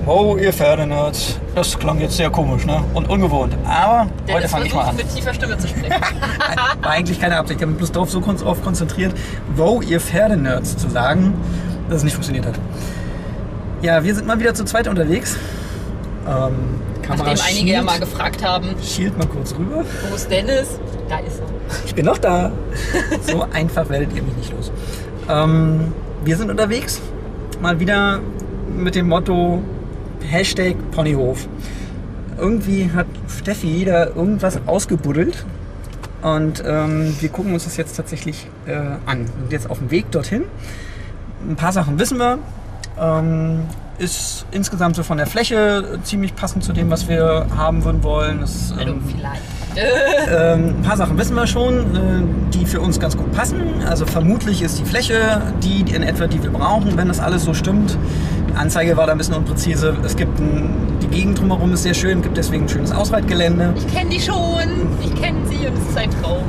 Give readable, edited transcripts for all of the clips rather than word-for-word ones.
Wow, ihr Pferdenerds. Das klang jetzt sehr komisch, ne? Und ungewohnt. Aber heute fange ich mal an. Mit tiefer Stimme zu sprechen. War eigentlich keine Absicht. Ich habe mich bloß darauf konzentriert, wow, ihr Pferdenerds zu sagen, dass es nicht funktioniert hat. Ja, wir sind mal wieder zu zweit unterwegs. Nachdem einige ja mal gefragt haben. Schielt mal kurz rüber. Wo ist Dennis? Da ist er. Ich bin noch da. So einfach werdet ihr mich nicht los. Wir sind unterwegs. Mal wieder mit dem Motto Hashtag Ponyhof. Irgendwie hat Steffi da irgendwas ausgebuddelt. Und wir gucken uns das jetzt tatsächlich an. Wir sind jetzt auf dem Weg dorthin. Ein paar Sachen wissen wir. Ist insgesamt so von der Fläche ziemlich passend zu dem, was wir haben würden wollen. Das, vielleicht. Ein paar Sachen wissen wir schon, die für uns ganz gut passen. Also vermutlich ist die Fläche die in etwa, die wir brauchen, wenn das alles so stimmt. Die Anzeige war da ein bisschen unpräzise. Es gibt die Gegend drumherum ist sehr schön, gibt deswegen ein schönes Ausreitgelände. Ich kenne die schon, ich kenne sie und es ist ein Traum.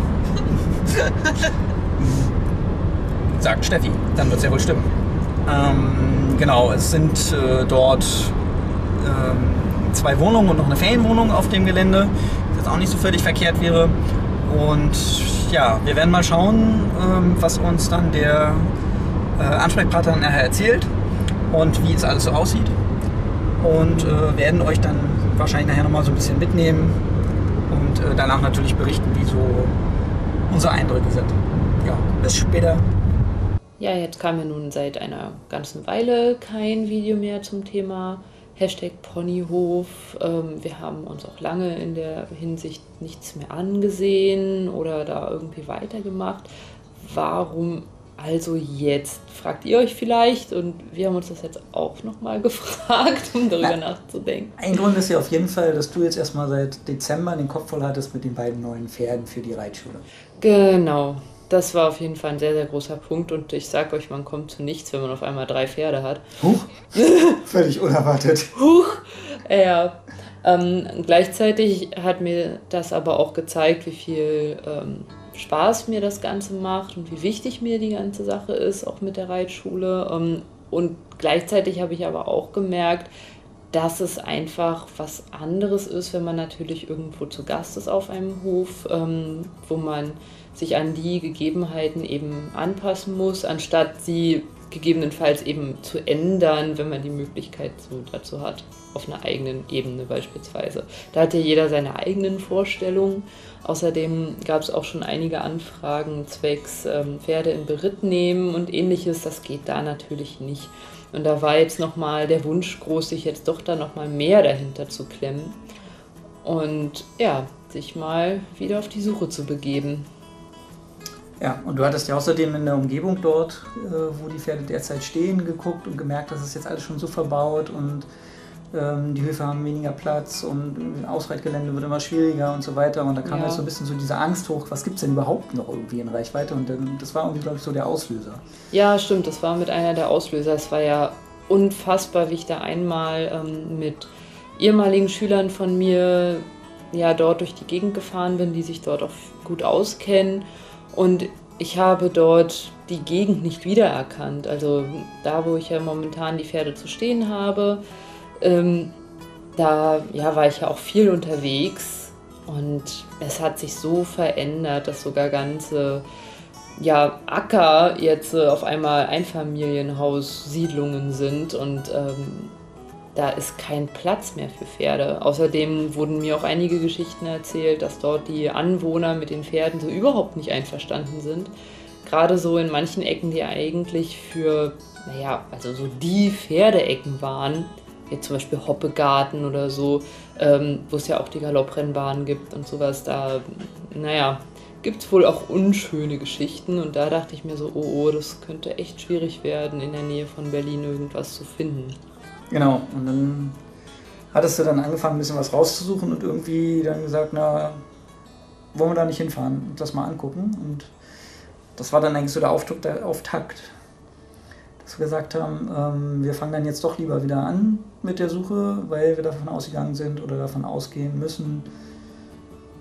Sagt Steffi, dann wird es ja wohl stimmen. Genau, es sind dort 2 Wohnungen und noch eine Ferienwohnung auf dem Gelände, was jetzt auch nicht so völlig verkehrt wäre. Und ja, wir werden mal schauen, was uns dann der Ansprechpartner nachher erzählt und wie es alles so aussieht. Und werden euch dann wahrscheinlich nachher nochmal so ein bisschen mitnehmen und danach natürlich berichten, wie so unsere Eindrücke sind. Ja, bis später. Ja, jetzt kam ja nun seit einer ganzen Weile kein Video mehr zum Thema Hashtag Ponyhof. Wir haben uns auch lange in der Hinsicht nichts mehr angesehen oder da irgendwie weitergemacht. Warum also jetzt? Fragt ihr euch vielleicht, und wir haben uns das jetzt auch nochmal gefragt, um darüber nachzudenken. Ein Grund ist ja auf jeden Fall, dass du jetzt erstmal seit Dezember den Kopf voll hattest mit den beiden neuen Pferden für die Reitschule. Genau. Das war auf jeden Fall ein sehr, sehr großer Punkt, und ich sag euch, man kommt zu nichts, wenn man auf einmal 3 Pferde hat. Huch, völlig unerwartet. Huch, ja. Gleichzeitig hat mir das aber auch gezeigt, wie viel Spaß mir das Ganze macht und wie wichtig mir die ganze Sache ist, auch mit der Reitschule. Und gleichzeitig habe ich aber auch gemerkt, dass es einfach was anderes ist, wenn man natürlich irgendwo zu Gast ist auf einem Hof, wo man sich an die Gegebenheiten eben anpassen muss, anstatt sie gegebenenfalls eben zu ändern, wenn man die Möglichkeit so dazu hat, auf einer eigenen Ebene beispielsweise. Da hat ja jeder seine eigenen Vorstellungen. Außerdem gab es auch schon einige Anfragen zwecks Pferde in Beritt nehmen und ähnliches. Das geht da natürlich nicht. Und da war jetzt nochmal der Wunsch groß, sich jetzt doch da nochmal mehr dahinter zu klemmen und ja, sich mal wieder auf die Suche zu begeben. Ja, und du hattest ja außerdem in der Umgebung dort, wo die Pferde derzeit stehen, geguckt und gemerkt, dass es jetzt alles schon so verbaut und die Höfe haben weniger Platz und Ausreitgelände wird immer schwieriger und so weiter. Und da kam jetzt so ein bisschen so diese Angst hoch, was gibt es denn überhaupt noch irgendwie in Reichweite? Und das war irgendwie, glaube ich, so der Auslöser. Ja, stimmt, das war mit einer der Auslöser. Es war ja unfassbar, wie ich da einmal mit ehemaligen Schülern von mir ja dort durch die Gegend gefahren bin, die sich dort auch gut auskennen. Und ich habe dort die Gegend nicht wiedererkannt. Also da, wo ich ja momentan die Pferde zu stehen habe, da war ich ja auch viel unterwegs. Und es hat sich so verändert, dass sogar ganze Acker jetzt auf einmal Einfamilienhaussiedlungen sind. Und da ist kein Platz mehr für Pferde. Außerdem wurden mir auch einige Geschichten erzählt, dass dort die Anwohner mit den Pferden so überhaupt nicht einverstanden sind. Gerade so in manchen Ecken, die eigentlich für, also so die Pferdeecken waren, wie zum Beispiel Hoppegarten oder so, wo es ja auch die Galopprennbahnen gibt und sowas, da, gibt es wohl auch unschöne Geschichten. Und da dachte ich mir so, oh, das könnte echt schwierig werden, in der Nähe von Berlin irgendwas zu finden. Genau, und dann hattest du dann angefangen, ein bisschen was rauszusuchen und irgendwie dann gesagt, wollen wir da nicht hinfahren und das mal angucken. Und das war dann eigentlich so der Auftakt, dass wir gesagt haben, wir fangen dann jetzt doch lieber wieder an mit der Suche, weil wir davon ausgegangen sind oder davon ausgehen müssen,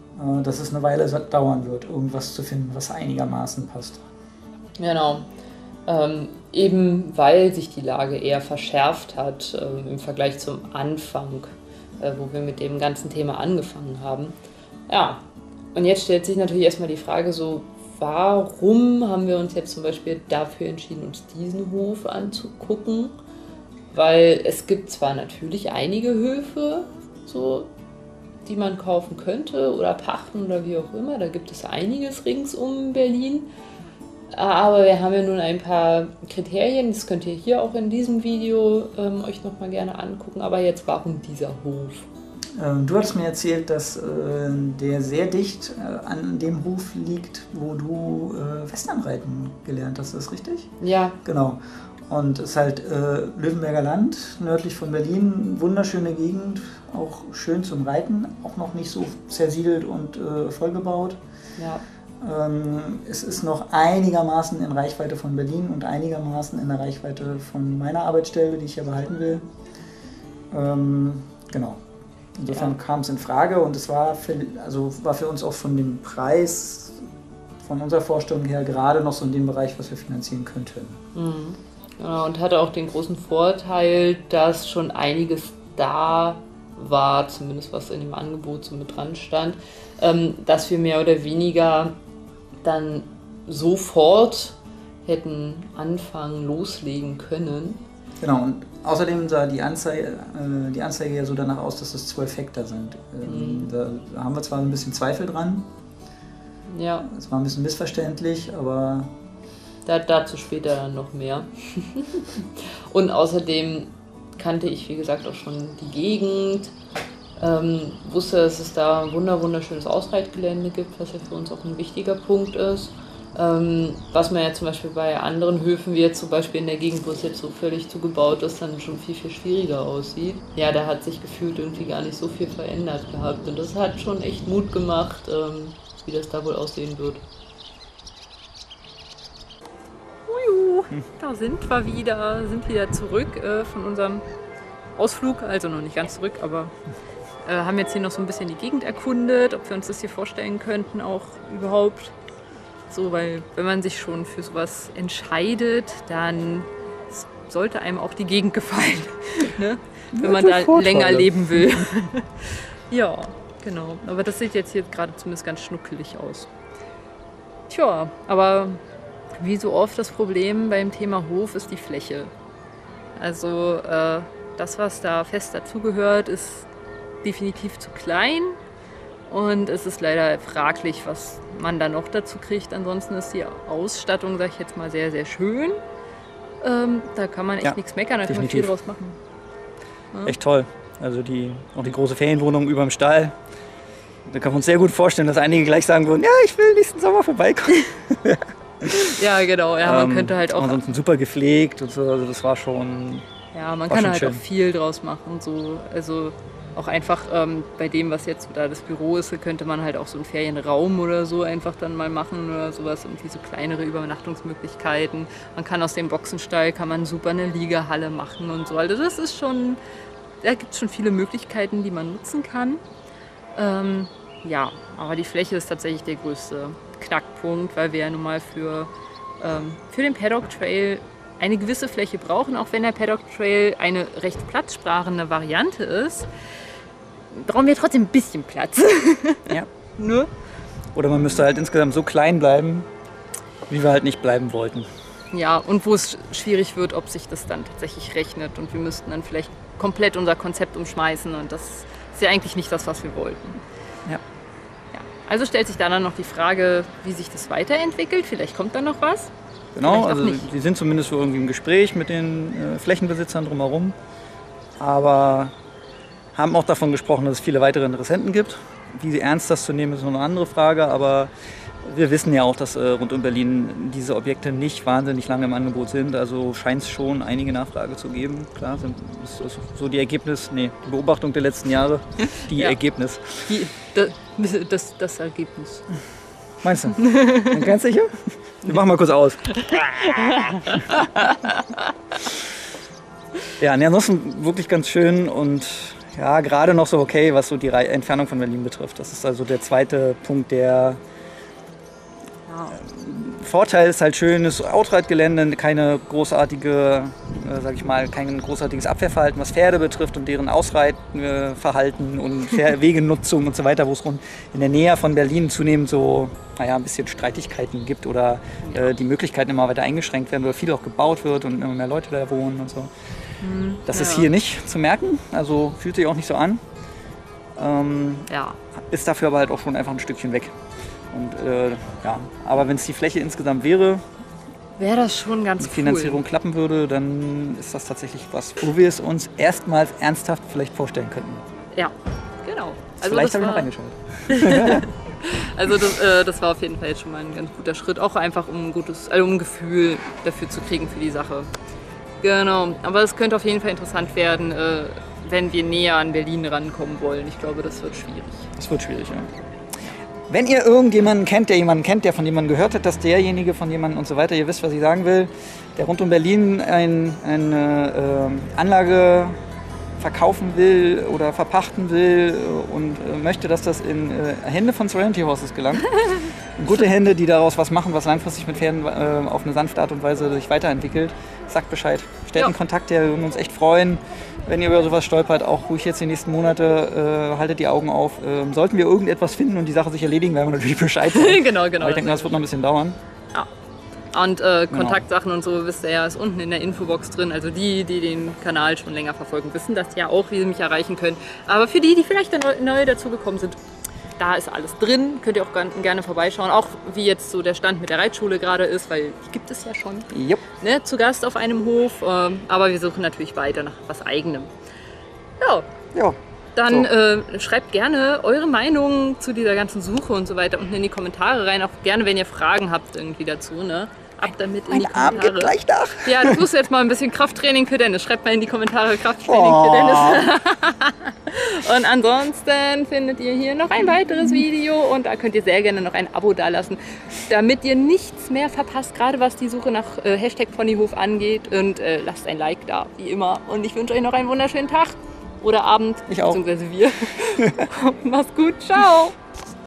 dass es eine Weile dauern wird, irgendwas zu finden, was einigermaßen passt. Genau. Eben weil sich die Lage eher verschärft hat im Vergleich zum Anfang, wo wir mit dem ganzen Thema angefangen haben. Ja, und jetzt stellt sich natürlich erstmal die Frage so, warum haben wir uns jetzt zum Beispiel dafür entschieden, uns diesen Hof anzugucken? Weil es gibt zwar natürlich einige Höfe, so, die man kaufen könnte oder pachten oder wie auch immer, da gibt es einiges rings um Berlin. Aber wir haben ja nun ein paar Kriterien, das könnt ihr hier auch in diesem Video euch nochmal gerne angucken. Aber jetzt, warum dieser Hof? Du hattest mir erzählt, dass der sehr dicht an dem Hof liegt, wo du Westernreiten gelernt hast, ist das richtig? Ja. Genau. Und es ist halt Löwenberger Land, nördlich von Berlin, wunderschöne Gegend, auch schön zum Reiten, auch noch nicht so zersiedelt und vollgebaut. Ja. Es ist noch einigermaßen in Reichweite von Berlin und einigermaßen in der Reichweite von meiner Arbeitsstelle, die ich ja behalten will. Genau. Insofern kam es in Frage und es war für uns auch von dem Preis, von unserer Vorstellung her, gerade noch so in dem Bereich, was wir finanzieren könnten. Mhm. Ja, und hatte auch den großen Vorteil, dass schon einiges da war, zumindest was in dem Angebot so mit dran stand, dass wir mehr oder weniger dann sofort hätten anfangen, loslegen können. Genau, und außerdem sah die Anzeige ja so danach aus, dass es 12 Hektar sind. Da haben wir zwar ein bisschen Zweifel dran. Ja. Es war ein bisschen missverständlich, aber... Dazu später dann noch mehr. Und außerdem kannte ich, wie gesagt, auch schon die Gegend. Wusste, dass es da ein wunderschönes Ausreitgelände gibt, was ja für uns auch ein wichtiger Punkt ist. Was man ja zum Beispiel bei anderen Höfen, wie jetzt zum Beispiel in der Gegend, wo es jetzt so völlig zugebaut ist, dann schon viel schwieriger aussieht. Ja, da hat sich gefühlt irgendwie gar nicht so viel verändert gehabt. Und das hat schon echt Mut gemacht, wie das da wohl aussehen wird. Da sind wir wieder zurück von unserem Ausflug, also noch nicht ganz zurück, aber haben jetzt hier noch so ein bisschen die Gegend erkundet, ob wir uns das hier vorstellen könnten auch überhaupt. So, weil wenn man sich schon für sowas entscheidet, dann sollte einem auch die Gegend gefallen, ne? Wenn man da länger leben will. Ja, genau. Aber das sieht jetzt hier gerade zumindest ganz schnuckelig aus. Tja, aber wie so oft das Problem beim Thema Hof ist die Fläche. Also das, was da fest dazugehört, ist definitiv zu klein. Und es ist leider fraglich, was man da noch dazu kriegt. Ansonsten ist die Ausstattung, sag ich jetzt mal, sehr, sehr schön. Da kann man echt nichts meckern, da kann man viel draus machen. Ja. Echt toll. Also auch die große Ferienwohnung über dem Stall. Da kann man uns sehr gut vorstellen, dass einige gleich sagen würden, ja, ich will nächsten Sommer vorbeikommen. Ja, genau. Ja, man könnte halt auch... Ansonsten super gepflegt und so, also das war schon... Ja, man kann halt schön. Auch viel draus machen. So. Also auch einfach bei dem, was jetzt da das Büro ist, könnte man halt auch so einen Ferienraum oder so einfach dann mal machen oder sowas, irgendwie so kleinere Übernachtungsmöglichkeiten. Man kann aus dem Boxenstall super eine Liegehalle machen und so. Also das ist schon, da gibt es schon viele Möglichkeiten, die man nutzen kann. Ja, aber die Fläche ist tatsächlich der größte Knackpunkt, weil wir ja nun mal für den Paddock Trail eine gewisse Fläche brauchen, auch wenn der Paddock Trail eine recht platzsparende Variante ist, brauchen wir trotzdem ein bisschen Platz. Ja. Ne? Oder man müsste halt insgesamt so klein bleiben, wie wir halt nicht bleiben wollten. Ja, und wo es schwierig wird, ob sich das dann tatsächlich rechnet und wir müssten dann vielleicht komplett unser Konzept umschmeißen und das ist ja eigentlich nicht das, was wir wollten. Ja. Also stellt sich dann noch die Frage, wie sich das weiterentwickelt. Vielleicht kommt da noch was. Genau, also sie sind zumindest so irgendwie im Gespräch mit den Flächenbesitzern drumherum, aber haben auch davon gesprochen, dass es viele weitere Interessenten gibt. Wie ernst das zu nehmen, ist noch eine andere Frage, aber wir wissen ja auch, dass rund um Berlin diese Objekte nicht wahnsinnig lange im Angebot sind, also scheint es schon einige Nachfrage zu geben. Klar, ist so die Beobachtung der letzten Jahre, die Ergebnis. Das Ergebnis. Meinst du? Ganz sicher? Wir machen mal kurz aus. Ja, ansonsten wirklich ganz schön und ja, gerade noch so okay, was so die Entfernung von Berlin betrifft. Das ist also der zweite Punkt, der Vorteil ist halt schönes Outright-Gelände, keine großartige, sag ich mal, kein großartiges Abwehrverhalten, was Pferde betrifft und deren Ausreitverhalten und Wegenutzung und so weiter, wo es in der Nähe von Berlin zunehmend so, ein bisschen Streitigkeiten gibt oder die Möglichkeiten immer weiter eingeschränkt werden, weil viel auch gebaut wird und immer mehr Leute da wohnen und so. Das ist hier nicht zu merken, also fühlt sich auch nicht so an. Ist dafür aber halt auch schon einfach ein Stückchen weg. Und aber wenn es die Fläche insgesamt wäre das schon ganz cool. Die Finanzierung klappen würde, dann ist das tatsächlich was, wo wir es uns erstmals ernsthaft vielleicht vorstellen könnten. Ja, genau. Also vielleicht habe ich noch reingeschaut. Also das war auf jeden Fall jetzt schon mal ein ganz guter Schritt, auch einfach um ein Gefühl dafür zu kriegen für die Sache. Genau, aber es könnte auf jeden Fall interessant werden, wenn wir näher an Berlin rankommen wollen. Ich glaube, das wird schwierig. Das wird schwierig, ja. Wenn ihr irgendjemanden kennt, der von jemandem gehört hat, dass derjenige von jemandem und so weiter, ihr wisst, was ich sagen will, der rund um Berlin eine Anlage verkaufen will oder verpachten will und möchte, dass das in Hände von Serenity Horses gelangt. In gute Hände, die daraus was machen, was langfristig mit Pferden auf eine sanfte Art und Weise sich weiterentwickelt. Sagt Bescheid. Stellt einen Kontakt her, wir würden uns echt freuen. Wenn ihr über sowas stolpert, auch ruhig jetzt die nächsten Monate, haltet die Augen auf. Sollten wir irgendetwas finden und die Sache sich erledigen, werden wir natürlich Bescheid sagen. Genau. Aber ich denke, das wird noch ein bisschen dauern. Ja. Und Kontaktsachen und so, wisst ihr ja, ist unten in der Infobox drin. Also die den Kanal schon länger verfolgen, wissen das ja auch, wie sie mich erreichen können. Aber für die vielleicht neu dazugekommen sind, da ist alles drin. Könnt ihr auch gerne vorbeischauen. Auch wie jetzt so der Stand mit der Reitschule gerade ist, weil die gibt es ja schon. Yep. Ne, zu Gast auf einem Hof. Aber wir suchen natürlich weiter nach was Eigenem. Ja. Dann schreibt gerne eure Meinung zu dieser ganzen Suche und so weiter unten in die Kommentare rein. Auch gerne, wenn ihr Fragen habt irgendwie dazu. Ne? Ab damit in die Kommentare. Arm gibt gleich nach. Ja, das muss jetzt mal ein bisschen Krafttraining für Dennis. Schreibt mal in die Kommentare Krafttraining für Dennis. Und ansonsten findet ihr hier noch ein weiteres Video und da könnt ihr sehr gerne noch ein Abo dalassen, damit ihr nichts mehr verpasst, gerade was die Suche nach #Ponyhof angeht. Und lasst ein Like da, wie immer. Und ich wünsche euch noch einen wunderschönen Tag oder Abend. Ich auch. Beziehungsweise wir. Macht's gut. Ciao.